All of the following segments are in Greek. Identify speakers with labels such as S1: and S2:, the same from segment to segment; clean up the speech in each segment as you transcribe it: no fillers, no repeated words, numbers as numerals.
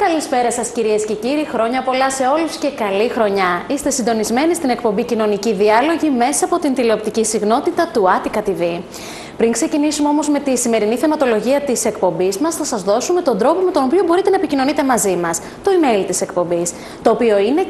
S1: Καλησπέρα σας κυρίες και κύριοι, χρόνια πολλά σε όλους και καλή χρονιά. Είστε συντονισμένοι στην εκπομπή Κοινωνική Διάλογη μέσα από την τηλεοπτική συγνότητα του Attica TV. Πριν ξεκινήσουμε όμως με τη σημερινή θεματολογία της εκπομπής μας, θα σας δώσουμε τον τρόπο με τον οποίο μπορείτε να επικοινωνείτε μαζί μας. Το email της εκπομπής, το οποίο είναι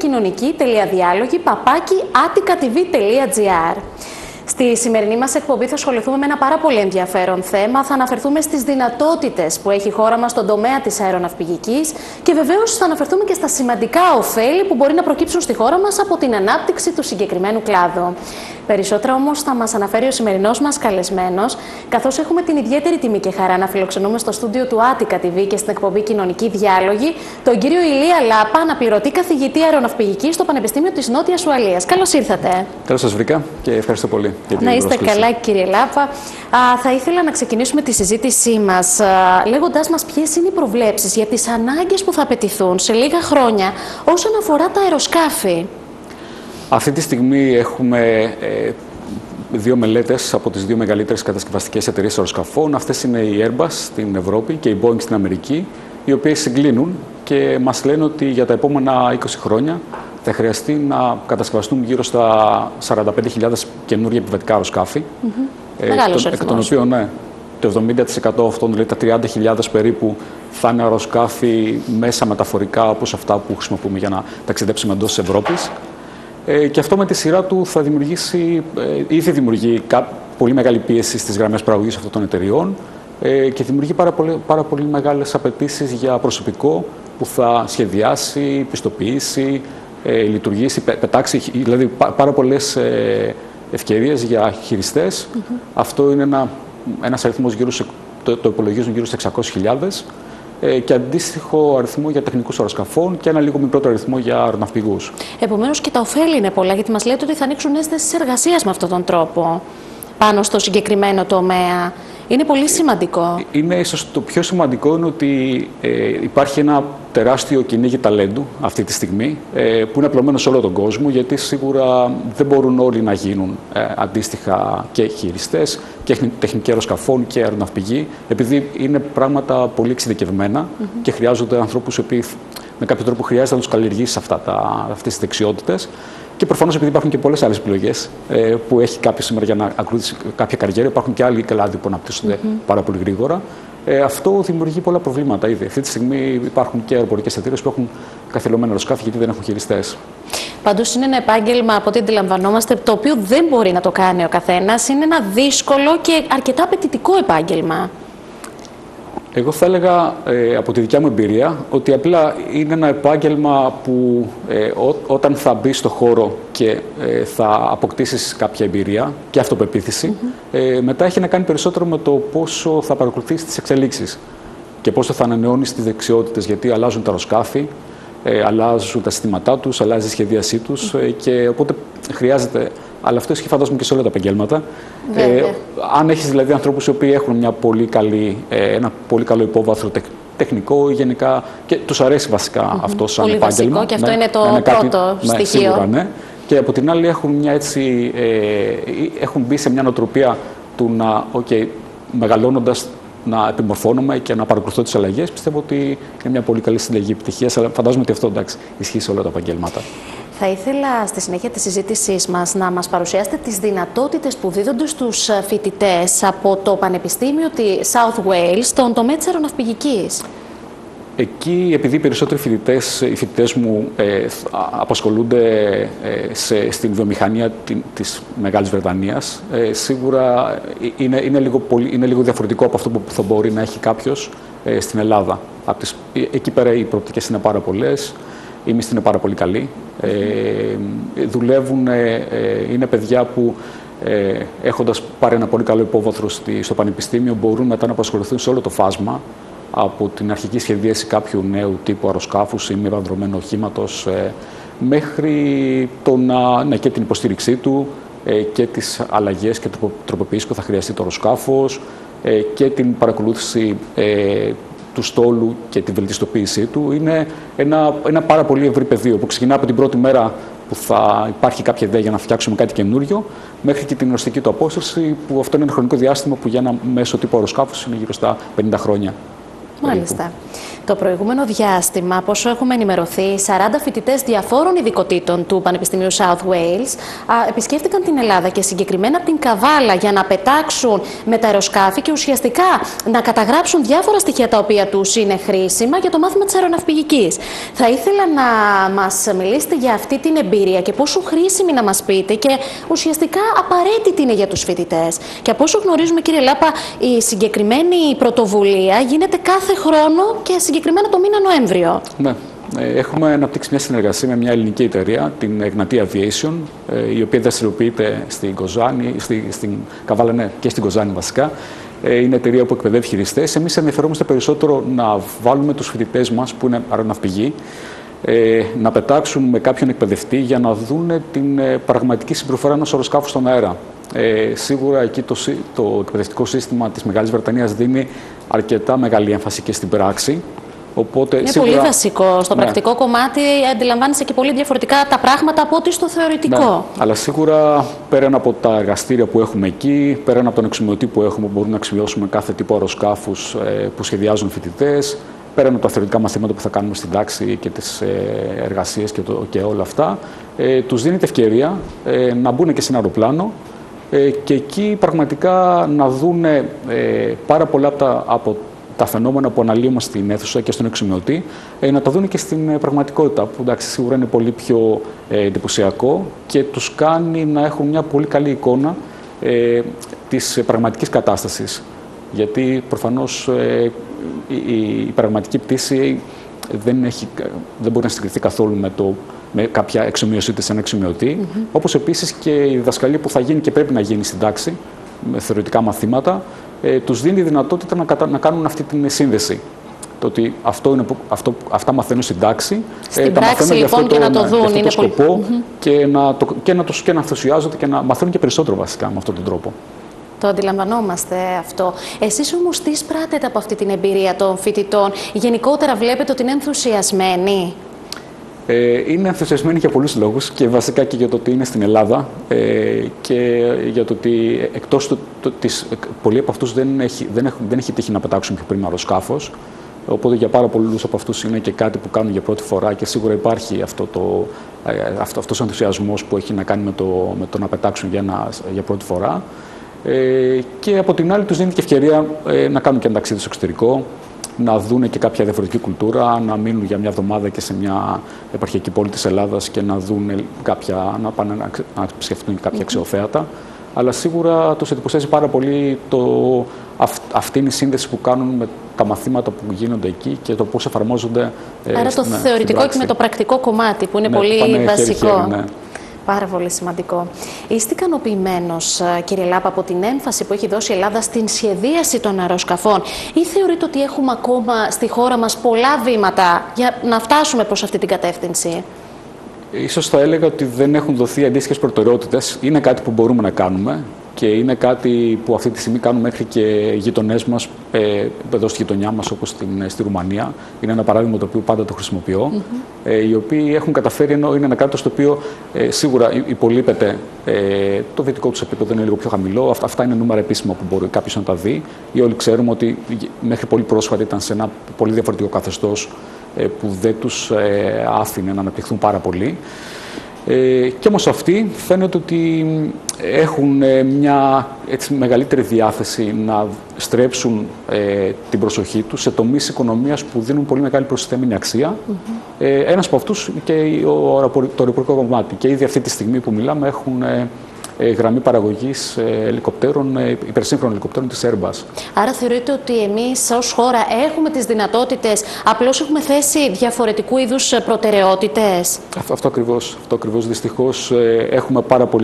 S1: κοινωνική.διάλογη@atticatv.gr. Στη σημερινή μας εκπομπή θα ασχοληθούμε με ένα πάρα πολύ ενδιαφέρον θέμα. Θα αναφερθούμε στις δυνατότητες που έχει η χώρα μας στον τομέα της αεροναυπηγικής και βεβαίως θα αναφερθούμε και στα σημαντικά ωφέλη που μπορεί να προκύψουν στη χώρα μας από την ανάπτυξη του συγκεκριμένου κλάδου. Περισσότερα όμως θα μας αναφέρει ο σημερινός μας καλεσμένος, καθώς έχουμε την ιδιαίτερη τιμή και χαρά να φιλοξενούμε στο στούντιο του Attica TV και στην εκπομπή Κοινωνική Διάλογη τον κύριο Ηλία Λάπα, αναπληρωτή καθηγητή αεροναυπηγικής στο Πανεπιστήμιο της Νότιας Ουαλίας. Καλώς ήρθατε.
S2: Καλώς σας βρήκα και ευχαριστώ πολύ.
S1: Να είστε καλά, κύριε Λάπα. Θα ήθελα να ξεκινήσουμε τη συζήτησή μας λέγοντάς μας ποιες είναι οι προβλέψεις για τις ανάγκες που θα απαιτηθούν σε λίγα χρόνια όσον αφορά τα αεροσκάφη.
S2: Αυτή τη στιγμή έχουμε δύο μελέτες από τις δύο μεγαλύτερες κατασκευαστικές εταιρείες αεροσκαφών. Αυτές είναι η Airbus στην Ευρώπη και η Boeing στην Αμερική, οι οποίες συγκλίνουν και μας λένε ότι για τα επόμενα 20 χρόνια θα χρειαστεί να κατασκευαστούν γύρω στα 45.000 καινούργια επιβατικά αεροσκάφη. Εκ των οποίων το 70% αυτών, δηλαδή τα 30.000 περίπου, θα είναι αεροσκάφη μέσα μεταφορικά, όπως αυτά που χρησιμοποιούμε για να ταξιδέψουμε εντός της Ευρώπης. Και αυτό με τη σειρά του θα δημιουργήσει, ήδη δημιουργεί πολύ μεγάλη πίεση στις γραμμές παραγωγής αυτών των εταιριών και δημιουργεί πάρα πολύ μεγάλες απαιτήσεις για προσωπικό που θα σχεδιάσει, πιστοποιήσει, λειτουργήσει, πετάξει, δηλαδή πάρα πολλές ευκαιρίες για χειριστές. Αυτό είναι ένας αριθμός το υπολογίζουν γύρω στις 600.000 και αντίστοιχο αριθμό για τεχνικούς αεροσκαφών και ένα λίγο μικρότερο αριθμό για αεροναυπηγούς.
S1: Επομένως και τα ωφέλη είναι πολλά, γιατί μας λέτε ότι θα ανοίξουν νέες θέσεις εργασίας με αυτόν τον τρόπο πάνω στο συγκεκριμένο τομέα. Είναι πολύ σημαντικό.
S2: Είναι ίσως το πιο σημαντικό είναι ότι υπάρχει ένα τεράστιο κυνήγι ταλέντου αυτή τη στιγμή που είναι απλωμένο σε όλο τον κόσμο, γιατί σίγουρα δεν μπορούν όλοι να γίνουν αντίστοιχα και χειριστές και τεχνικοί αεροσκαφών και αεροναυπηγοί, επειδή είναι πράγματα πολύ εξειδικευμένα και χρειάζονται ανθρώπους οι οποίοι με κάποιο τρόπο χρειάζεται να τους καλλιεργήσει αυτές τις δεξιότητες. Και προφανώς επειδή υπάρχουν και πολλές άλλες επιλογές που έχει κάποιος σήμερα για να ακολουθήσει κάποια καριέρα, υπάρχουν και άλλοι κλάδοι που αναπτύσσονται πάρα πολύ γρήγορα. Αυτό δημιουργεί πολλά προβλήματα ήδη. Αυτή τη στιγμή υπάρχουν και αεροπορικές εταιρείες που έχουν καθιερωμένα αεροσκάφη γιατί δεν έχουν χειριστές.
S1: Πάντως είναι ένα επάγγελμα, από ό,τι αντιλαμβανόμαστε, το οποίο δεν μπορεί να το κάνει ο καθένας. Είναι ένα δύσκολο και αρκετά απαιτητικό επάγγελμα.
S2: Εγώ θα έλεγα από τη δικιά μου εμπειρία ότι απλά είναι ένα επάγγελμα που όταν θα μπει στο χώρο και θα αποκτήσεις κάποια εμπειρία και αυτοπεποίθηση, μετά έχει να κάνει περισσότερο με το πόσο θα παρακολουθήσεις τις εξελίξεις και πόσο θα ανανεώνεις τις δεξιότητες, γιατί αλλάζουν τα αεροσκάφη, αλλάζουν τα συστήματά τους, αλλάζει η σχεδίασή τους και οπότε χρειάζεται. Αλλά αυτό ισχύει φαντάζομαι και σε όλα τα επαγγέλματα. Αν έχεις δηλαδή ανθρώπους οι οποίοι έχουν ένα πολύ καλό υπόβαθρο τεχνικό ή γενικά και τους αρέσει βασικά αυτό σαν
S1: πολύ
S2: επάγγελμα.
S1: Βασικό, και αυτό είναι το πρώτο στοιχείο.
S2: Σίγουρα, ναι. Και από την άλλη έχουν μπει σε μια νοοτροπία του να, μεγαλώνοντας, να επιμορφώνομαι και να παρακολουθώ τις αλλαγές. Πιστεύω ότι είναι μια πολύ καλή συνταγή επιτυχίας, αλλά φαντάζομαι ότι αυτό ισχύει σε όλα τα επαγγέλματα.
S1: Θα ήθελα στη συνέχεια της συζήτησής μας να μας παρουσιάσετε τις δυνατότητες που δίδονται στους φοιτητές από το Πανεπιστήμιο της South Wales στον τομέα της αεροναυπηγικής.
S2: Εκεί, επειδή οι περισσότεροι οι φοιτητές μου απασχολούνται στην βιομηχανία της Μεγάλης Βρετανίας, σίγουρα είναι λίγο διαφορετικό από αυτό που θα μπορεί να έχει κάποιος στην Ελλάδα. Εκεί πέρα οι προοπτικές είναι πάρα πολλές, η μισθή είναι πάρα πολύ καλή. Δουλεύουν, είναι παιδιά που έχοντας πάρει ένα πολύ καλό υπόβαθρο στο πανεπιστήμιο μπορούν μετά να απασχοληθούν σε όλο το φάσμα, από την αρχική σχεδίαση κάποιου νέου τύπου αεροσκάφους ή μη επανδρομένου οχήματος μέχρι και την υποστήριξή του και τις αλλαγές και τροποποιήσεις που θα χρειαστεί το αεροσκάφος και την παρακολούθηση του στόλου και την βελτιστοποίησή του. Είναι ένα πάρα πολύ ευρύ πεδίο που ξεκινά από την πρώτη μέρα που θα υπάρχει κάποια ιδέα για να φτιάξουμε κάτι καινούριο, μέχρι και την γνωστική του απόσταση, που αυτό είναι ένα χρονικό διάστημα που για ένα μέσο τύπο αεροσκάφους είναι γύρω στα 50 χρόνια.
S1: Μάλιστα. Το προηγούμενο διάστημα, από όσο έχουμε ενημερωθεί, 40 φοιτητές διαφόρων ειδικοτήτων του Πανεπιστημίου South Wales επισκέφτηκαν την Ελλάδα και συγκεκριμένα την Καβάλα για να πετάξουν με τα αεροσκάφη και ουσιαστικά να καταγράψουν διάφορα στοιχεία τα οποία τους είναι χρήσιμα για το μάθημα της αεροναυπηγικής. Θα ήθελα να μας μιλήσετε για αυτή την εμπειρία και πόσο χρήσιμη να μας πείτε και ουσιαστικά απαραίτητη είναι για τους φοιτητές. Και από όσο γνωρίζουμε, κύριε Λάπα, η συγκεκριμένη πρωτοβουλία γίνεται κάθε χρόνο και συγκεκριμένα το μήνα Νοέμβριο.
S2: Ναι. Έχουμε αναπτύξει μια συνεργασία με μια ελληνική εταιρεία, την Εγνατή Aviation, η οποία δραστηριοποιείται στην Κοζάνη, στην Καβάλα, ναι, και στην Κοζάνη βασικά. Είναι εταιρεία που εκπαιδεύει χειριστές. Εμείς ενδιαφερόμαστε περισσότερο να βάλουμε τους φοιτητές μας, που είναι αεροναυπηγοί, να πετάξουν με κάποιον εκπαιδευτή για να δουν την πραγματική συμπεριφορά ενός αεροσκάφους στον αέρα. Σίγουρα εκεί το εκπαιδευτικό σύστημα της Μεγάλης Βρετανίας δίνει αρκετά μεγάλη έμφαση και στην πράξη. Οπότε,
S1: είναι
S2: σίγουρα,
S1: πολύ βασικό. Στο πρακτικό κομμάτι αντιλαμβάνεσαι και πολύ διαφορετικά τα πράγματα από ό,τι στο θεωρητικό.
S2: Ναι, αλλά σίγουρα πέραν από τα εργαστήρια που έχουμε εκεί, πέραν από τον εξομοιωτή που έχουμε, που μπορούμε να αξιοποιήσουμε κάθε τύπο αεροσκάφους που σχεδιάζουν φοιτητές, πέραν από τα θεωρητικά μαθήματα που θα κάνουμε στην τάξη και τις εργασίες και όλα αυτά, τους δίνεται ευκαιρία να μπουν και σε ένα αεροπλάνο και εκεί πραγματικά να δουν πάρα πολλά από τα φαινόμενα που αναλύουμε στην αίθουσα και στον εξομοιωτή, να τα δουν και στην πραγματικότητα, που εντάξει, σίγουρα είναι πολύ πιο εντυπωσιακό και τους κάνει να έχουν μια πολύ καλή εικόνα της πραγματικής κατάστασης. Γιατί προφανώς η πραγματική πτήση δεν μπορεί να συγκριθεί καθόλου με κάποια εξομοίωσή της σε ένα εξομοιωτή, όπως επίσης και η διδασκαλία που θα γίνει και πρέπει να γίνει στην τάξη, με θεωρητικά μαθήματα, τους δίνει δυνατότητα να κάνουν αυτή την σύνδεση. Το ότι αυτά μαθαίνουν στην τάξη,
S1: στην πράξη λοιπόν και να το δουν,
S2: είναι το σκοπό και να ενθουσιάζονται και να μαθαίνουν και περισσότερο βασικά με αυτόν τον τρόπο.
S1: Το αντιλαμβανόμαστε αυτό. Εσείς όμως τι σπράτετε από αυτή την εμπειρία των φοιτητών? Γενικότερα βλέπετε ότι είναι ενθουσιασμένοι?
S2: Είναι ενθουσιασμένοι για πολλούς λόγους και βασικά και για το ότι είναι στην Ελλάδα και για το ότι εκτός πολλοί από αυτούς δεν έχει τύχει να πετάξουν πιο πριν αεροσκάφος. Οπότε για πάρα πολλούς από αυτούς είναι και κάτι που κάνουν για πρώτη φορά και σίγουρα υπάρχει αυτός ο ενθουσιασμός που έχει να κάνει με το να πετάξουν για πρώτη φορά. Και από την άλλη τους δίνει και ευκαιρία να κάνουν και ένα ταξίδι στο εξωτερικό, να δουν και κάποια διαφορετική κουλτούρα, να μείνουν για μια εβδομάδα και σε μια επαρχιακή πόλη της Ελλάδας και να δουν να πάνε να επισκεφτούν κάποια αξιοθέατα. Αλλά σίγουρα τους εντυπωσιάζει πάρα πολύ αυτή είναι η σύνδεση που κάνουν με τα μαθήματα που γίνονται εκεί και το πώς εφαρμόζονται.
S1: Άρα το θεωρητικό και με το πρακτικό κομμάτι που είναι πολύ βασικό.
S2: Χέρι, ναι.
S1: Πάρα πολύ σημαντικό. Είστε ικανοποιημένος, κύριε Λάπα, από την έμφαση που έχει δώσει η Ελλάδα στην σχεδίαση των αεροσκαφών, ή θεωρείτε ότι έχουμε ακόμα στη χώρα μας πολλά βήματα για να φτάσουμε προς αυτή την κατεύθυνση?
S2: Ίσως θα έλεγα ότι δεν έχουν δοθεί αντίστοιχες προτεραιότητες. Είναι κάτι που μπορούμε να κάνουμε και είναι κάτι που αυτή τη στιγμή κάνουν μέχρι και γειτονές μας εδώ στη γειτονιά μας, όπως στη Ρουμανία. Είναι ένα παράδειγμα το οποίο πάντα το χρησιμοποιώ. Οι οποίοι έχουν καταφέρει, ενώ είναι ένα κράτος το οποίο σίγουρα υπολείπεται, το δυτικό τους επίπεδο είναι λίγο πιο χαμηλό. Αυτά είναι νούμερα επίσημα που μπορεί κάποιος να τα δει. Ή όλοι ξέρουμε ότι μέχρι πολύ πρόσφατα ήταν σε ένα πολύ διαφορετικό καθεστώς που δεν τους άφηνε να αναπτυχθούν πάρα πολύ. Και όμως αυτοί φαίνεται ότι έχουν μια μεγαλύτερη διάθεση να στρέψουν την προσοχή τους σε τομείς οικονομίας που δίνουν πολύ μεγάλη προσθέμενη αξία. Ένας από αυτούς και το αεροπορικό κομμάτι. Και ήδη αυτή τη στιγμή που μιλάμε έχουν γραμμή παραγωγής υπερσύγχρονων ελικοπτέρων της Airbus.
S1: Άρα θεωρείτε ότι εμείς ως χώρα έχουμε τις δυνατότητες, απλώς έχουμε θέσει διαφορετικού είδους προτεραιότητες?
S2: Αυτό ακριβώς. Δυστυχώς έχουμε πάρα πολύ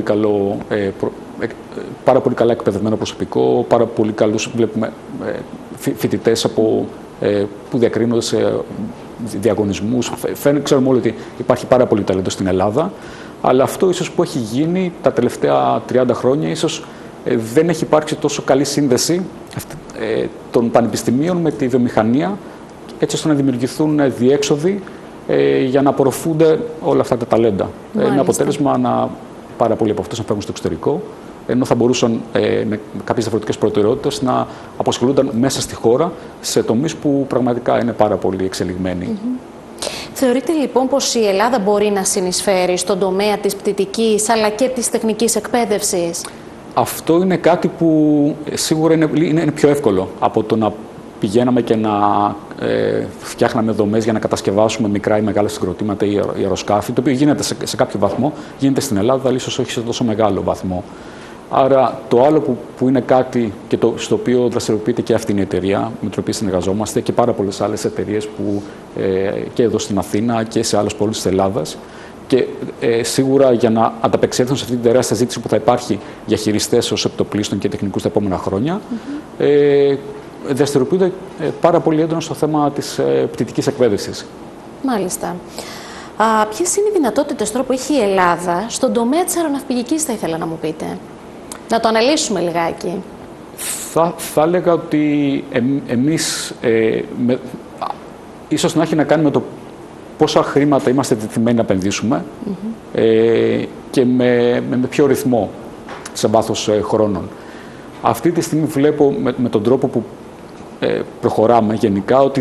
S2: καλά εκπαιδευμένο προσωπικό, πάρα πολύ καλούς βλέπουμε φοιτητές που διακρίνονται σε διαγωνισμούς. Ξέρουμε όλοι ότι υπάρχει πάρα πολύ ταλέντο στην Ελλάδα. Αλλά αυτό ίσως που έχει γίνει τα τελευταία 30 χρόνια, ίσως δεν έχει υπάρξει τόσο καλή σύνδεση των πανεπιστημίων με τη βιομηχανία, έτσι ώστε να δημιουργηθούν διέξοδοι για να απορροφούνται όλα αυτά τα ταλέντα. Είναι αποτέλεσμα πάρα πολλοί από αυτούς να φεύγουν στο εξωτερικό ενώ θα μπορούσαν με κάποιες διαφορετικές προτεραιότητες να απασχολούνταν μέσα στη χώρα σε τομείς που πραγματικά είναι πάρα πολύ εξελιγμένοι.
S1: Θεωρείτε λοιπόν πως η Ελλάδα μπορεί να συνεισφέρει στον τομέα της πτυτικής αλλά και της τεχνικής εκπαίδευσης?
S2: Αυτό είναι κάτι που σίγουρα είναι πιο εύκολο από το να πηγαίναμε και να φτιάχναμε δομές για να κατασκευάσουμε μικρά ή μεγάλα συγκροτήματα ή αεροσκάφη, το οποίο γίνεται σε κάποιο βαθμό, γίνεται στην Ελλάδα, αλλά ίσως όχι σε τόσο μεγάλο βαθμό. Άρα το άλλο που είναι κάτι και στο οποίο δραστηριοποιείται και αυτή η εταιρεία με την οποία συνεργαζόμαστε και πάρα πολλές άλλες εταιρείες που και εδώ στην Αθήνα και σε άλλες πόλεις της Ελλάδας, και σίγουρα για να ανταπεξέλθουν σε αυτή την τεράστια ζήτηση που θα υπάρχει για χειριστές ως επιτοπλίστων και τεχνικούς τα επόμενα χρόνια, δραστηριοποιούνται πάρα πολύ έντονα στο θέμα της πτυτικής εκπαίδευσης.
S1: Μάλιστα. Ποιες είναι οι δυνατότητες τώρα που έχει η Ελλάδα στον τομέα της αεροναυπηγικής, θα ήθελα να μου πείτε? Να το αναλύσουμε λιγάκι.
S2: Θα έλεγα ότι εμείς ίσως να έχει να κάνει με το πόσα χρήματα είμαστε διατεθειμένοι να επενδύσουμε και με ποιο ρυθμό σε βάθος χρόνων. Αυτή τη στιγμή βλέπω με τον τρόπο που προχωράμε γενικά ότι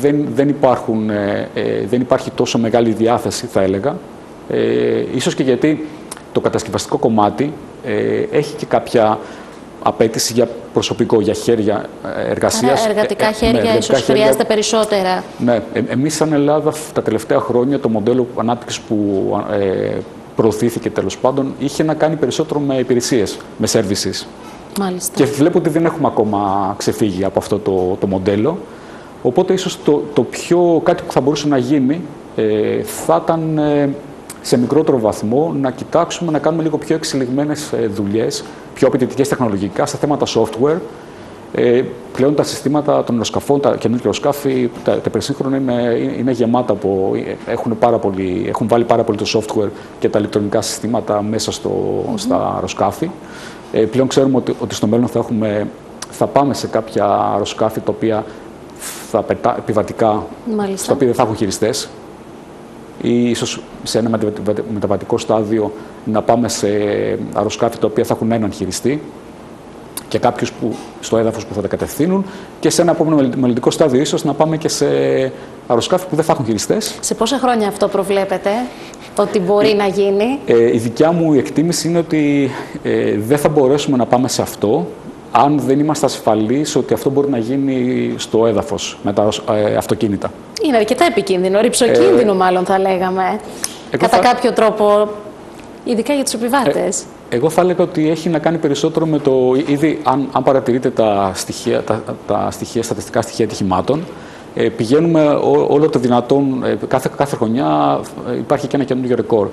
S2: δεν υπάρχει τόσο μεγάλη διάθεση, θα έλεγα. Ίσως και γιατί το κατασκευαστικό κομμάτι έχει και κάποια απέτηση για προσωπικό, για χέρια εργασίας.
S1: Άρα εργατικά χέρια ίσως χρειάζεται περισσότερα.
S2: Ναι, εμείς σαν Ελλάδα τα τελευταία χρόνια το μοντέλο ανάπτυξης που προωθήθηκε τέλος πάντων είχε να κάνει περισσότερο με υπηρεσίες, με services.
S1: Μάλιστα.
S2: Και βλέπω ότι δεν έχουμε ακόμα ξεφύγει από αυτό το μοντέλο. Οπότε ίσως κάτι που θα μπορούσε να γίνει θα ήταν σε μικρότερο βαθμό να κοιτάξουμε να κάνουμε λίγο πιο εξελιγμένες δουλειές, πιο απαιτητικές τεχνολογικά στα θέματα software. Πλέον τα συστήματα των αεροσκαφών, τα καινούργια αεροσκάφη, τα υπερσύγχρονα είναι γεμάτα έχουν βάλει πάρα πολύ το software και τα ηλεκτρονικά συστήματα μέσα στα αεροσκάφη. Πλέον ξέρουμε ότι στο μέλλον θα πάμε σε κάποια αεροσκάφη τα οποία επιβατικά, στα οποία δεν θα έχουν χειριστές, ή ίσως σε ένα μεταβατικό στάδιο να πάμε σε αεροσκάφη τα οποία θα έχουν έναν χειριστή και κάποιους στο έδαφος που θα τα κατευθύνουν, και σε ένα επόμενο μελλοντικό στάδιο ίσως να πάμε και σε αεροσκάφη που δεν θα έχουν χειριστές.
S1: Σε πόσα χρόνια αυτό προβλέπετε ότι μπορεί να γίνει?
S2: Η δικιά μου εκτίμηση είναι ότι δεν θα μπορέσουμε να πάμε σε αυτό αν δεν είμαστε ασφαλείς ότι αυτό μπορεί να γίνει στο έδαφος με τα αυτοκίνητα. Είναι
S1: αρκετά επικίνδυνο, ρυψοκίνδυνο μάλλον θα λέγαμε, κατά κάποιο τρόπο, ειδικά για τους επιβάτες. Εγώ θα έλεγα ότι έχει να κάνει περισσότερο με το ήδη, αν παρατηρείτε τα στατιστικά στοιχεία ατυχημάτων, πηγαίνουμε όλο το δυνατόν, κάθε χρονιά υπάρχει και ένα καινούργιο ρεκόρ.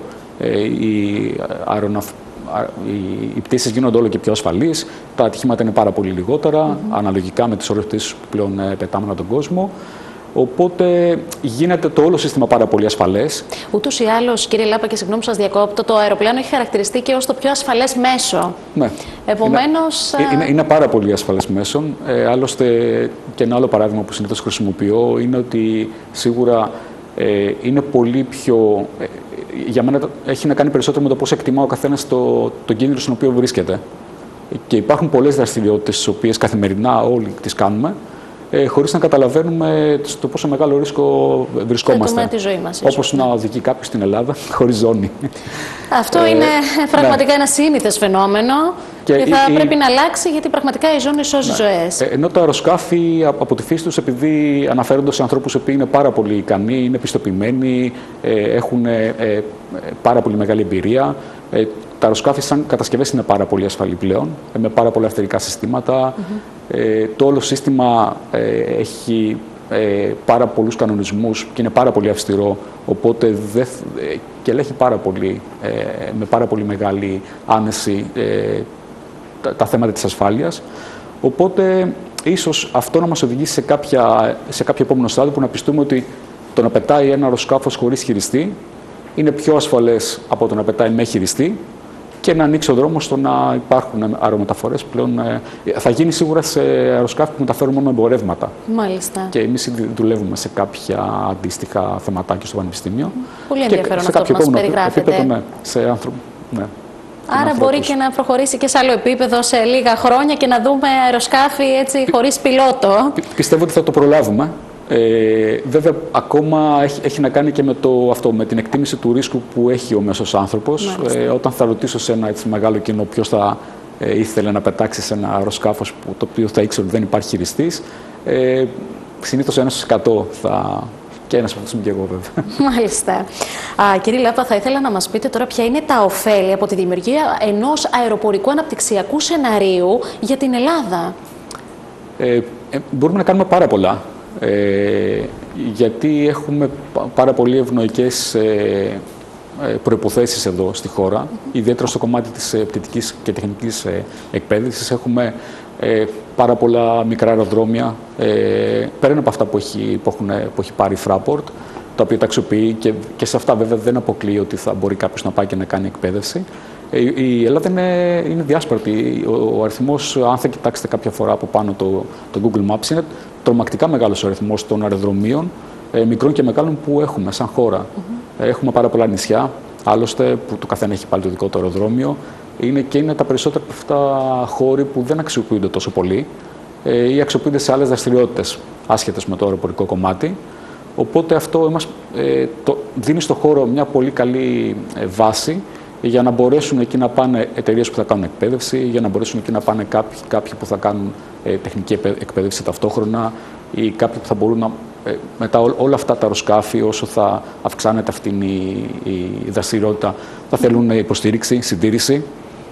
S1: Οι πτήσεις γίνονται όλο και πιο ασφαλείς, τα ατυχήματα είναι πάρα πολύ λιγότερα, αναλογικά με τις ώρες πτήσεις που πλέον πετάμε ανά τον κόσμο. Οπότε γίνεται το όλο σύστημα πάρα πολύ ασφαλές. Ούτως ή άλλως, κύριε Λάπα, και συγγνώμη που σας διακόπτω, το αεροπλάνο έχει χαρακτηριστεί και ως το πιο ασφαλές μέσο. Ναι. Επομένως. Είναι πάρα πολύ ασφαλές μέσο. Άλλωστε, και ένα άλλο παράδειγμα που συνήθως χρησιμοποιώ είναι ότι σίγουρα είναι πολύ πιο. Για μένα έχει να κάνει περισσότερο με το πώς εκτιμά ο καθένας τον κίνδυνο στον οποίο βρίσκεται. Και υπάρχουν πολλές δραστηριότητες τις οποίες καθημερινά όλοι τις κάνουμε, χωρίς να καταλαβαίνουμε στο πόσο μεγάλο ρίσκο βρισκόμαστε. Τη ζωή μας, όπως να οδηγεί κάποιος στην Ελλάδα χωρίς ζώνη. Αυτό είναι πραγματικά ένα σύνηθες φαινόμενο και θα πρέπει να αλλάξει, γιατί πραγματικά η ζώνη σώζει ζωές. Ενώ τα αεροσκάφη από τη φύση τους, επειδή αναφέρονται σε ανθρώπους που είναι πάρα πολύ ικανοί, είναι πιστοποιημένοι, έχουν πάρα πολύ μεγάλη εμπειρία. Τα αεροσκάφη σαν κατασκευές είναι πάρα πολύ ασφαλή πλέον, με πάρα πολλά αυτερικά συστήματα. Το όλο σύστημα έχει πάρα πολλούς κανονισμούς και είναι πάρα πολύ αυστηρό, οπότε και ελέγχει με πάρα πολύ μεγάλη άνεση τα θέματα της ασφάλειας. Οπότε ίσως αυτό να μας οδηγήσει σε κάποιο επόμενο στάδιο που να πιστούμε ότι το να πετάει ένα αεροσκάφος χωρίς χειριστή είναι πιο ασφαλές από το να πετάει με χειριστή, και να ανοίξει ο δρόμος στο να υπάρχουν αερομεταφορές πλέον. Θα γίνει σίγουρα σε αεροσκάφη που μεταφέρουν μόνο εμπορεύματα. Μάλιστα. Και εμείς δουλεύουμε σε κάποια αντίστοιχα θεματάκια στο Πανεπιστήμιο. Πολύ ενδιαφέρον αυτό που μας περιγράφετε. Επίπεδο, ναι, σε άνθρωπο. Ναι. Άρα μπορεί και να προχωρήσει και σε άλλο επίπεδο σε λίγα χρόνια και να δούμε αεροσκάφη έτσι χωρίς πιλότο.
S2: Πιστεύω ότι θα το προλάβουμε. Βέβαια, ακόμα έχει να κάνει και με την εκτίμηση του ρίσκου που έχει ο μέσος άνθρωπος. Όταν θα ρωτήσω σε ένα έτσι μεγάλο κοινό ποιος θα ήθελε να πετάξει σε ένα αεροσκάφος το οποίο θα ήξερε ότι δεν υπάρχει χειριστής, συνήθως 1% θα... Και ένας από αυτούς είμαι και εγώ, βέβαια.
S1: Μάλιστα. Κύριε Λάπα, θα ήθελα να μας πείτε τώρα ποια είναι τα ωφέλη από τη δημιουργία ενός αεροπορικού αναπτυξιακού σεναρίου για την Ελλάδα.
S2: Μπορούμε να κάνουμε πάρα πολλά. Γιατί έχουμε πάρα πολύ ευνοϊκές προϋποθέσεις εδώ στη χώρα, ιδιαίτερα στο κομμάτι της πτυτικής και τεχνικής εκπαίδευσης. Έχουμε πάρα πολλά μικρά αεροδρόμια, πέραν από αυτά που έχει πάρει η Fraport, τα οποία τα αξιοποιεί και σε αυτά βέβαια δεν αποκλείει ότι θα μπορεί κάποιος να πάει και να κάνει εκπαίδευση. Η Ελλάδα είναι διάσπαρτη. Ο αριθμός, αν θα κοιτάξετε κάποια φορά από πάνω το Google Maps, είναι τρομακτικά μεγάλος ο αριθμός των αεροδρομίων, μικρών και μεγάλων, που έχουμε σαν χώρα. Έχουμε πάρα πολλά νησιά, άλλωστε, που το καθένα έχει πάλι το δικό του αεροδρόμιο. Είναι τα περισσότερα από αυτά χώροι που δεν αξιοποιούνται τόσο πολύ ή αξιοποιούνται σε άλλες δραστηριότητες άσχετες με το αεροπορικό κομμάτι. Οπότε αυτό δίνει στο χώρο μια πολύ καλή βάση για να μπορέσουν εκεί να πάνε εταιρείες που θα κάνουν εκπαίδευση, για να μπορέσουν εκεί να πάνε κάποιοι που θα κάνουν τεχνική εκπαίδευση ταυτόχρονα ή κάποιοι που θα μπορούν μετά όλα αυτά τα αεροσκάφη, όσο θα αυξάνεται αυτή η δραστηριότητα, θα θέλουν υποστήριξη, συντήρηση.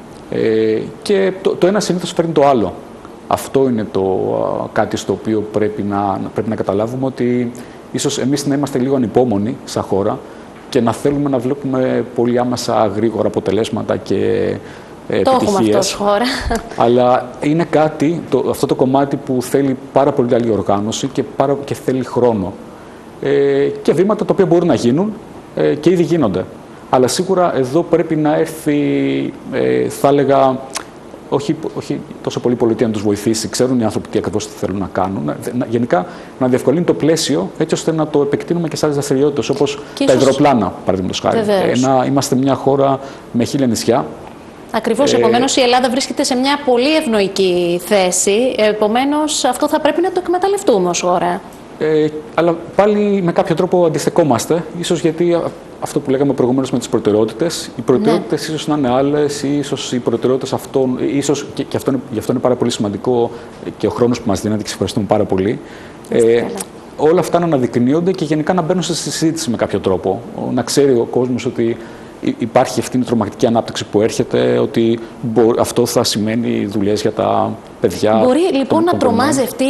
S2: Και το ένα συνήθως φέρνει το άλλο. Αυτό είναι κάτι στο οποίο πρέπει να καταλάβουμε, ότι ίσως εμείς να είμαστε λίγο ανυπόμονοι σαν χώρα και να θέλουμε να βλέπουμε πολύ άμεσα γρήγορα αποτελέσματα και επιτυχίες.
S1: Το έχουμε αυτό ως χώρα.
S2: Αλλά είναι αυτό το κομμάτι που θέλει πάρα πολύ καλή οργάνωση και θέλει χρόνο. Και βήματα τα οποία μπορούν να γίνουν και ήδη γίνονται. Αλλά σίγουρα εδώ πρέπει να έρθει, θα έλεγα, όχι τόσο πολύ η πολιτεία να τους βοηθήσει, ξέρουν οι άνθρωποι τι ακριβώς θέλουν να κάνουν. Γενικά να διευκολύνει το πλαίσιο, έτσι ώστε να το επεκτείνουμε και σε άλλες δραστηριότητες, όπως τα υδροπλάνα, παραδείγματος χάρη. Είμαστε μια χώρα με 1000 νησιά.
S1: Ακριβώς, επομένως η Ελλάδα βρίσκεται σε μια πολύ ευνοϊκή θέση, επομένως αυτό θα πρέπει να το εκμεταλλευτούμε ως χώρα.
S2: Αλλά πάλι με κάποιο τρόπο αντιστεκόμαστε, ίσως γιατί αυτό που λέγαμε προηγουμένως με τις προτεραιότητες, οι προτεραιότητες ίσως να είναι άλλες, ή ίσως οι προτεραιότητες αυτών, ίσως και γι' αυτό είναι πάρα πολύ σημαντικό και ο χρόνος που μας δίνεται, και σας ευχαριστούμε πάρα πολύ. Όλα αυτά να αναδεικνύονται και γενικά να μπαίνουν στη συζήτηση με κάποιο τρόπο. Να ξέρει ο κόσμος ότι υπάρχει αυτή η τρομακτική ανάπτυξη που έρχεται, ότι αυτό θα σημαίνει δουλειές για τα παιδιά.
S1: Μπορεί λοιπόν να τρομάζει αυτή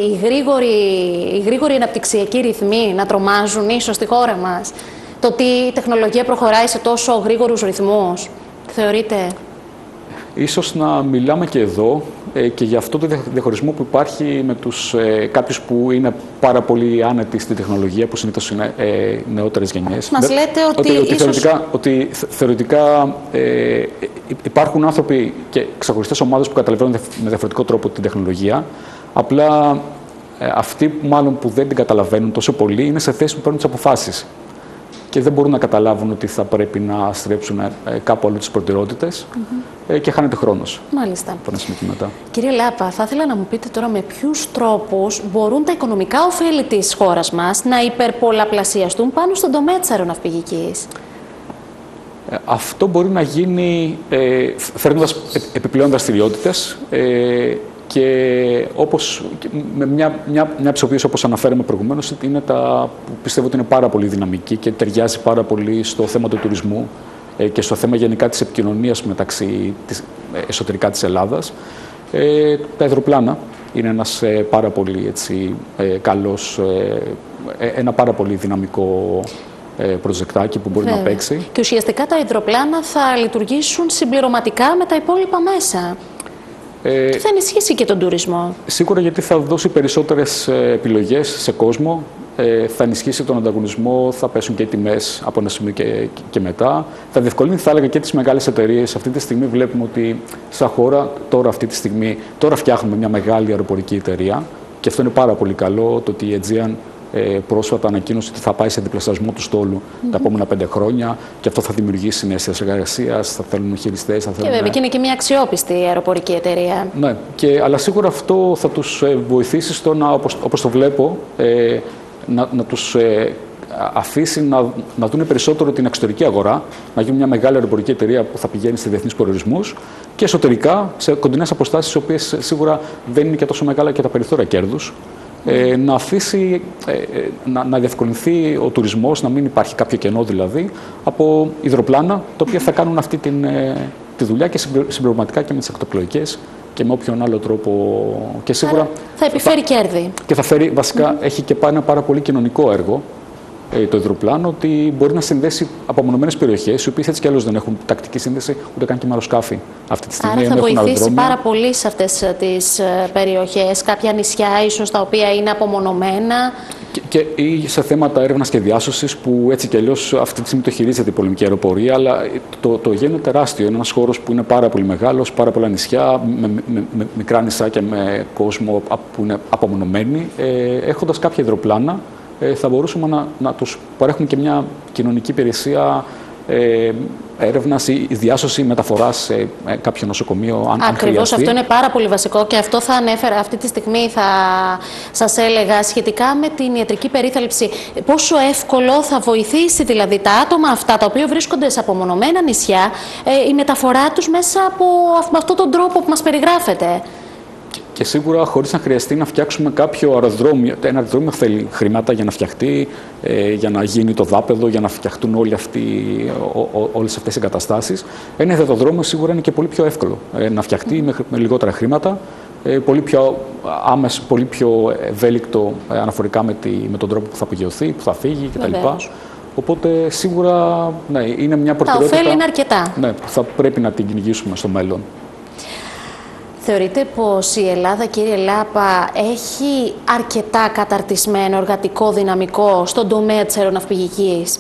S1: η γρήγορη αναπτυξιακή ρυθμή, να τρομάζουν ίσως στη χώρα μας? Το ότι η τεχνολογία προχωράει σε τόσο γρήγορους ρυθμούς, θεωρείτε?
S2: Ίσως να μιλάμε και εδώ και για αυτό το διαχωρισμό που υπάρχει με κάποιους που είναι πάρα πολύ άνετοι στην τεχνολογία, που συνήθως είναι νεότερες γενιές.
S1: Μας λέτε
S2: ότι θεωρητικά υπάρχουν άνθρωποι και ξεχωριστές ομάδες που καταλαβαίνουν με διαφορετικό τρόπο την τεχνολογία. Απλά αυτοί μάλλον που δεν την καταλαβαίνουν τόσο πολύ είναι σε θέση που παίρνουν τις αποφάσεις και δεν μπορούν να καταλάβουν ότι θα πρέπει να στρέψουν κάπου αλλού τις προτεραιότητες και χάνεται χρόνος.
S1: Μάλιστα.
S2: Μετά.
S1: Κύριε Λάπα, θα ήθελα να μου πείτε τώρα με ποιους τρόπους μπορούν τα οικονομικά ωφέλη της χώρας μας να υπερπολαπλασιαστούν πάνω στον τομέα της αεροναυπηγικής.
S2: Αυτό μπορεί να γίνει φέρνοντας επιπλέον δραστηριότητες και με μια ψηφοποίηση, όπως αναφέραμε προηγουμένως, είναι που πιστεύω ότι είναι πάρα πολύ δυναμική και ταιριάζει πάρα πολύ στο θέμα του τουρισμού και στο θέμα γενικά της επικοινωνίας εσωτερικά της Ελλάδας. Τα υδροπλάνα είναι ένας πάρα πολύ ένα πάρα πολύ δυναμικό προζεκτάκι που μπορεί να παίξει.
S1: Και ουσιαστικά τα υδροπλάνα θα λειτουργήσουν συμπληρωματικά με τα υπόλοιπα μέσα. Και θα ενισχύσει και τον τουρισμό.
S2: Σίγουρα, γιατί θα δώσει περισσότερες επιλογές σε κόσμο, θα ενισχύσει τον ανταγωνισμό, θα πέσουν και οι τιμές από ένα σημείο και μετά. Θα διευκολύνει, θα έλεγα, και τις μεγάλες εταιρείες. Αυτή τη στιγμή βλέπουμε ότι σαν χώρα, τώρα φτιάχνουμε μια μεγάλη αεροπορική εταιρεία και αυτό είναι πάρα πολύ καλό, το ότι η Aegean πρόσφατα ανακοίνωσε ότι θα πάει σε διπλασιασμό του στόλου τα επόμενα 5 χρόνια και αυτό θα δημιουργήσει νέες θέσεις εργασίας, θα θέλουν χειριστές.
S1: Και βέβαια και είναι και μια αξιόπιστη αεροπορική εταιρεία.
S2: Ναι, αλλά σίγουρα αυτό θα τους βοηθήσει στο να, όπως το βλέπω, να τους αφήσει να δουν περισσότερο την εξωτερική αγορά, να γίνει μια μεγάλη αεροπορική εταιρεία που θα πηγαίνει σε διεθνείς προορισμούς και εσωτερικά σε κοντινές αποστάσεις, οι οποίες σίγουρα δεν είναι και τόσο μεγάλα και τα περιθώρια κέρδους. Να αφήσει, να διευκολυνθεί ο τουρισμός, να μην υπάρχει κάποιο κενό δηλαδή, από υδροπλάνα, τα οποία θα κάνουν αυτή τη δουλειά και συμπληρωματικά και με τις ακτοπλοϊκές και με όποιον άλλο τρόπο. Και σίγουρα
S1: άρα θα επιφέρει κέρδη.
S2: Και θα φέρει, βασικά, έχει και ένα πάρα πολύ κοινωνικό έργο το υδροπλάνο, ότι μπορεί να συνδέσει απομονωμένες περιοχές, οι οποίες έτσι κι αλλιώς δεν έχουν τακτική σύνδεση ούτε καν και με αεροσκάφη αυτή τη στιγμή.
S1: Άρα θα βοηθήσει πάρα πολύ σε αυτές τις περιοχές, κάποια νησιά ίσως τα οποία είναι απομονωμένα.
S2: Και ή σε θέματα έρευνας και διάσωσης, που έτσι κι αλλιώς αυτή τη στιγμή το χειρίζεται η πολεμική αεροπορία, αλλά το γένο είναι τεράστιο. Είναι ένας χώρος που είναι πάρα πολύ μεγάλος, πάρα πολλά νησιά, με μικρά νησάκια, με κόσμο που είναι απομονωμένοι. Έχοντας κάποια υδροπλάνα, θα μπορούσαμε να τους παρέχουμε και μια κοινωνική υπηρεσία έρευνας ή διάσωση μεταφοράς σε κάποιο νοσοκομείο, αν χρειαστεί.
S1: Ακριβώς, αυτό είναι πάρα πολύ βασικό και αυτό θα ανέφερα αυτή τη στιγμή, θα σας έλεγα, σχετικά με την ιατρική περίθαλψη. Πόσο εύκολο θα βοηθήσει δηλαδή τα άτομα αυτά, τα οποία βρίσκονται σε απομονωμένα νησιά, η μεταφορά τους μέσα από αυτόν τον τρόπο που μας περιγράφεται.
S2: Και σίγουρα χωρίς να χρειαστεί να φτιάξουμε κάποιο αεροδρόμιο. Ένα αεροδρόμιο θέλει χρήματα για να φτιαχτεί, για να γίνει το δάπεδο, για να φτιαχτούν όλες αυτές οι εγκαταστάσεις. Ένα αεροδρόμιο σίγουρα είναι και πολύ πιο εύκολο να φτιαχτεί με λιγότερα χρήματα, πολύ πιο άμεσο, πολύ πιο ευέλικτο αναφορικά με τον τρόπο που θα απογειωθεί, που θα φύγει κτλ. Οπότε σίγουρα ναι, είναι μια προτεραιότητα.
S1: Τα ωφέλη είναι αρκετά.
S2: Ναι, που θα πρέπει να την κυνηγήσουμε στο μέλλον.
S1: Θεωρείτε πως η Ελλάδα, κύριε Λάπα, έχει αρκετά καταρτισμένο εργατικό δυναμικό στον τομέα της αεροναυπηγικής?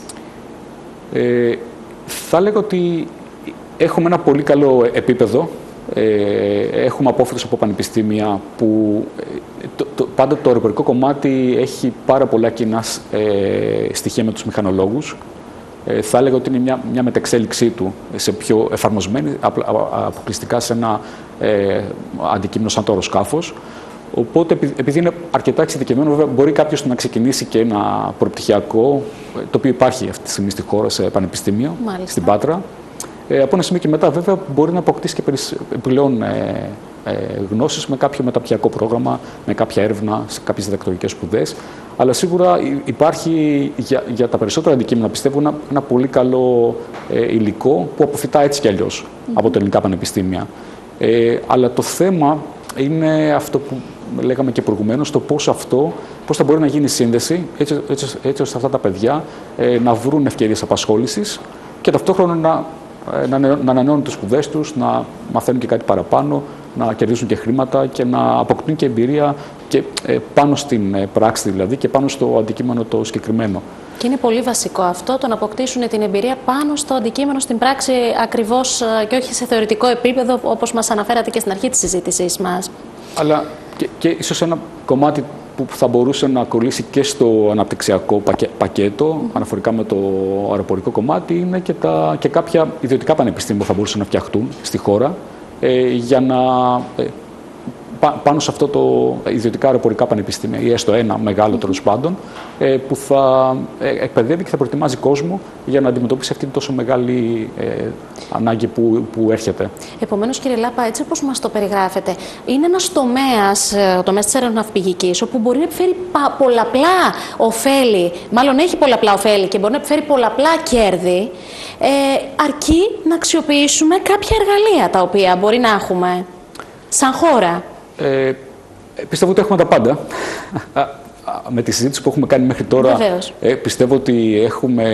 S2: Θα λέγω ότι έχουμε ένα πολύ καλό επίπεδο. Έχουμε απόφοιτους από πανεπιστήμια που πάντα το αεροπορικό κομμάτι έχει πάρα πολλά κοινά στοιχεία με τους μηχανολόγους. Θα έλεγα ότι είναι μια μετεξέλιξή του σε πιο εφαρμοσμένη, αποκλειστικά σε ένα αντικείμενο σαν το αεροσκάφος. Οπότε, επειδή είναι αρκετά εξειδικευμένο, βέβαια, μπορεί κάποιος να ξεκινήσει και ένα προπτυχιακό, το οποίο υπάρχει αυτή τη στιγμή στη χώρα, σε πανεπιστήμιο, στην Πάτρα. Από ένα σημείο και μετά, βέβαια, μπορεί να αποκτήσει και επιπλέον γνώσεις με κάποιο μεταπτυχιακό πρόγραμμα, με κάποια έρευνα, σε κάποιες διδακτορικές σπουδές. Αλλά σίγουρα υπάρχει για τα περισσότερα αντικείμενα, πιστεύω, ένα πολύ καλό υλικό που αποφυτά έτσι κι αλλιώς από τα ελληνικά πανεπιστήμια. Αλλά το θέμα είναι αυτό που λέγαμε και προηγουμένως, το πώς θα μπορεί να γίνει σύνδεση έτσι ώστε αυτά τα παιδιά να βρουν ευκαιρίες απασχόλησης και ταυτόχρονα να ανανεώνουν τις σπουδές τους, να μαθαίνουν και κάτι παραπάνω, να κερδίσουν και χρήματα και να αποκτούν και εμπειρία και πάνω στην πράξη δηλαδή και πάνω στο αντικείμενο το συγκεκριμένο.
S1: Και είναι πολύ βασικό αυτό, το να αποκτήσουν την εμπειρία πάνω στο αντικείμενο, στην πράξη ακριβώς και όχι σε θεωρητικό επίπεδο, όπως μας αναφέρατε και στην αρχή της συζήτησής μας. Αλλά
S2: και ίσως ένα κομμάτι που θα μπορούσε να κολλήσει και στο αναπτυξιακό πακέτο, αναφορικά με το αεροπορικό κομμάτι, είναι και κάποια ιδιωτικά πανεπιστήμια που θα μπορούσαν να φτιαχτούν στη χώρα για να πάνω σε αυτό το ιδιωτικά αεροπορικά πανεπιστήμια ή έστω ένα μεγάλο τέλος πάντων, που θα εκπαιδεύει και θα προετοιμάζει κόσμο για να αντιμετωπίσει αυτή την τόσο μεγάλη ανάγκη που έρχεται.
S1: Επομένως, κύριε Λάπα, έτσι όπως μας το περιγράφετε, είναι ένας τομέας, ο τομέας της αεροναυπηγικής, όπου μπορεί να επιφέρει πολλαπλά ωφέλη, μάλλον έχει πολλαπλά ωφέλη και μπορεί να επιφέρει πολλαπλά κέρδη, αρκεί να αξιοποιήσουμε κάποια εργαλεία τα οποία μπορεί να έχουμε σαν χώρα.
S2: Πιστεύω ότι έχουμε τα πάντα. Με τη συζήτηση που έχουμε κάνει μέχρι τώρα, πιστεύω ότι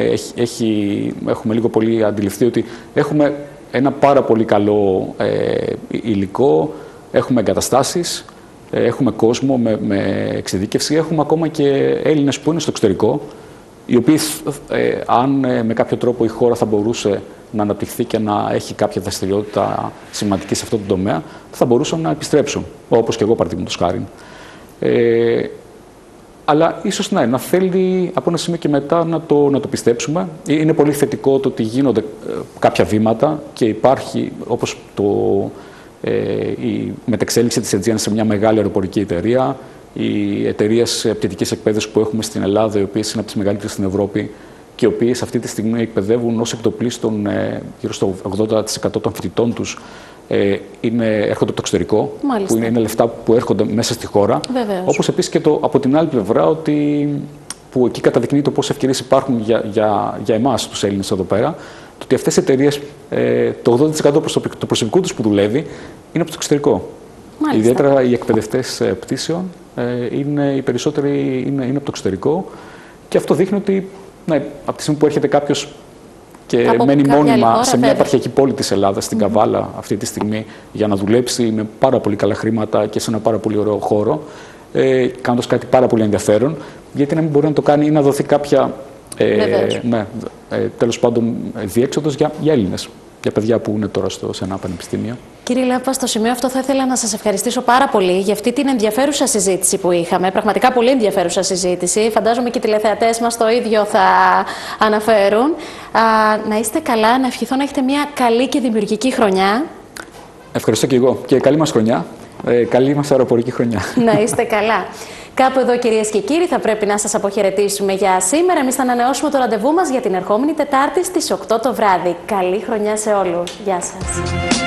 S2: έχουμε λίγο πολύ αντιληφθεί ότι έχουμε ένα πάρα πολύ καλό υλικό, έχουμε εγκαταστάσεις, έχουμε κόσμο με εξειδίκευση, έχουμε ακόμα και Έλληνες που είναι στο εξωτερικό, οι οποίοι αν με κάποιο τρόπο η χώρα θα μπορούσε να αναπτυχθεί και να έχει κάποια δραστηριότητα σημαντική σε αυτό το τομέα, θα μπορούσαν να επιστρέψουν, όπως και εγώ παραδείγματος χάριν. Αλλά ίσως να θέλει από ένα σημείο και μετά να το πιστέψουμε. Είναι πολύ θετικό το ότι γίνονται κάποια βήματα και υπάρχει, όπως η μετεξέλιξη της Aegean σε μια μεγάλη αεροπορική εταιρεία, οι εταιρείες πτυτικής εκπαίδευσης που έχουμε στην Ελλάδα, οι οποίες είναι από τις μεγαλύτερες στην Ευρώπη και οι οποίες αυτή τη στιγμή εκπαιδεύουν ως εκτοπλίστων γύρω στο 80% των φοιτητών τους έρχονται από το εξωτερικό,
S1: Μάλιστα.
S2: που είναι λεφτά που έρχονται μέσα στη χώρα.
S1: Βεβαίως.
S2: Όπως επίσης και από την άλλη πλευρά, που εκεί καταδεικνύεται πόσες ευκαιρίες υπάρχουν για εμάς τους Έλληνες εδώ πέρα, το ότι αυτές οι εταιρείες, το 80% του προσωπικού τους που δουλεύει είναι από το εξωτερικό.
S1: Μάλιστα.
S2: Ιδιαίτερα οι εκπαιδευτές πτήσεων, οι περισσότεροι είναι από το εξωτερικό και αυτό δείχνει ότι από τη στιγμή που έρχεται κάποιος και μένει μόνιμα σε μια επαρχιακή πόλη της Ελλάδας, στην Καβάλα αυτή τη στιγμή, για να δουλέψει με πάρα πολύ καλά χρήματα και σε ένα πάρα πολύ ωραίο χώρο, κάνοντας κάτι πάρα πολύ ενδιαφέρον, γιατί να μην μπορεί να το κάνει ή να δοθεί κάποια τέλος πάντων διέξοδος για Έλληνες, για παιδιά που είναι τώρα σε ένα πανεπιστήμιο.
S1: Κύριε Λάπα, στο σημείο αυτό θα ήθελα να σας ευχαριστήσω πάρα πολύ για αυτή την ενδιαφέρουσα συζήτηση που είχαμε. Πραγματικά πολύ ενδιαφέρουσα συζήτηση. Φαντάζομαι και οι τηλεθεατές μας το ίδιο θα αναφέρουν. Να είστε καλά, να ευχηθώ να έχετε μια καλή και δημιουργική χρονιά.
S2: Ευχαριστώ και εγώ. Και καλή μας χρονιά. Καλή μας αεροπορική χρονιά.
S1: Να είστε καλά. Κάπου εδώ, κυρίες και κύριοι, θα πρέπει να σας αποχαιρετήσουμε για σήμερα. Εμείς θα ανανεώσουμε το ραντεβού μας για την ερχόμενη Τετάρτη στις 8 το βράδυ. Καλή χρονιά σε όλους. Γεια σας.